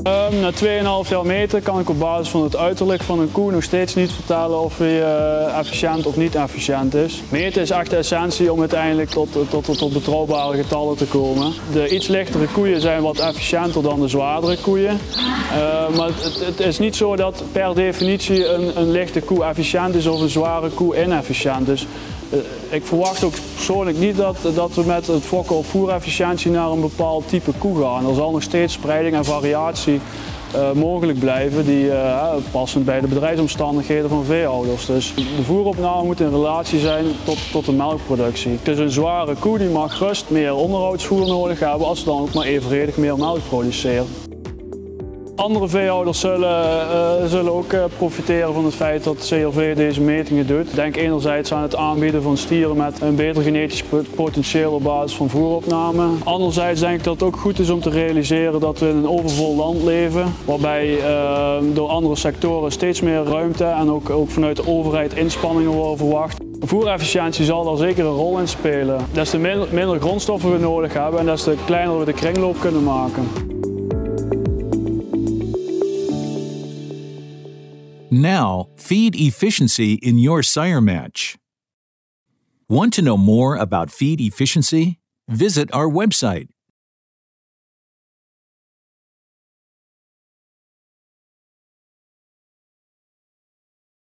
Na 2,5 jaar meten kan ik op basis van het uiterlijk van een koe nog steeds niet vertellen of hij efficiënt of niet efficiënt is. Meten is echt de essentie om uiteindelijk tot betrouwbare getallen te komen. De iets lichtere koeien zijn wat efficiënter dan de zwaardere koeien. Maar het is niet zo dat per definitie een lichte koe efficiënt is of een zware koe inefficiënt is. Ik verwacht ook persoonlijk niet dat we met het fokken op voerefficiëntie naar een bepaald type koe gaan. Er zal nog steeds spreiding en variatie mogelijk blijven die passend bij de bedrijfsomstandigheden van veehouders. Dus de voeropname moet in relatie zijn tot de melkproductie. Dus een zware koe die mag gerust meer onderhoudsvoer nodig hebben als ze dan ook maar evenredig meer melk produceren. Andere veehouders zullen ook profiteren van het feit dat CLV deze metingen doet. Denk enerzijds aan het aanbieden van stieren met een beter genetisch potentieel op basis van voeropname. Anderzijds denk ik dat het ook goed is om te realiseren dat we in een overvol land leven, waarbij door andere sectoren steeds meer ruimte en ook vanuit de overheid inspanningen worden verwacht. Voerefficiëntie zal daar zeker een rol in spelen. Des te minder grondstoffen we nodig hebben en des te kleiner we de kringloop kunnen maken. Now, feed efficiency in your sire match. Want to know more about feed efficiency? Visit our website